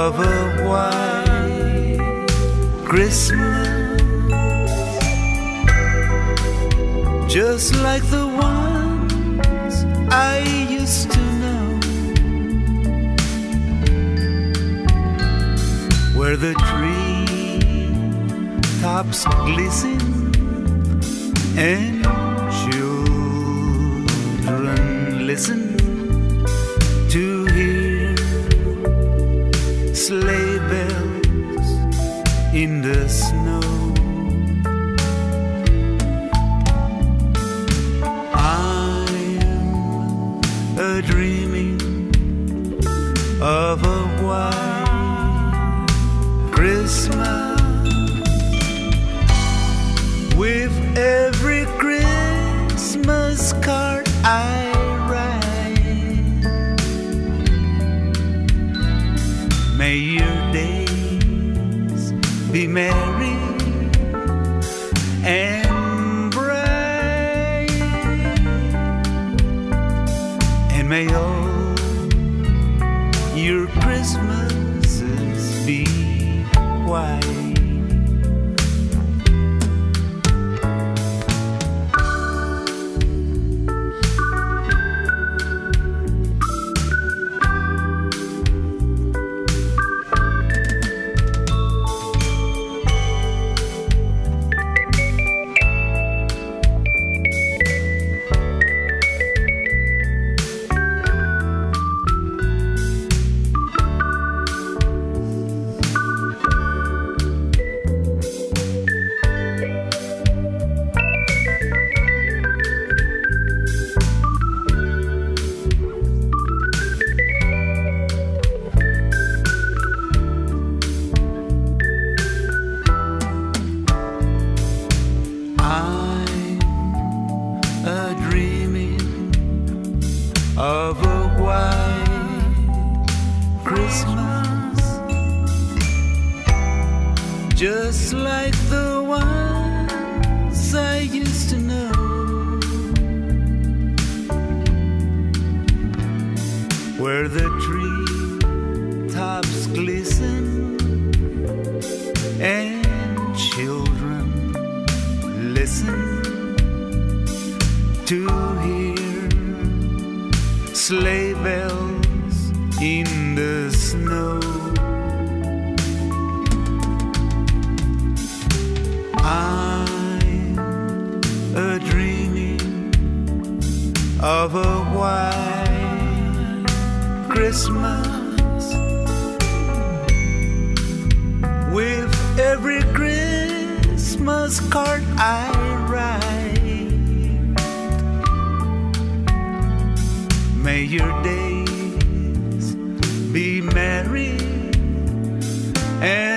of a white Christmas, just like the ones I used to know, where the tree tops glisten and children listen to hear sleigh bells in the snow. Dreaming of a white Christmas, with every Christmas card I write. May your days be merry and may all your Christmases be white. Of a white Christmas, just like the ones I used to know, where the tree tops glisten and children listen to hear sleigh bells in the snow. I'm a-dreaming of a white Christmas, with every Christmas card I write. May your days be merry and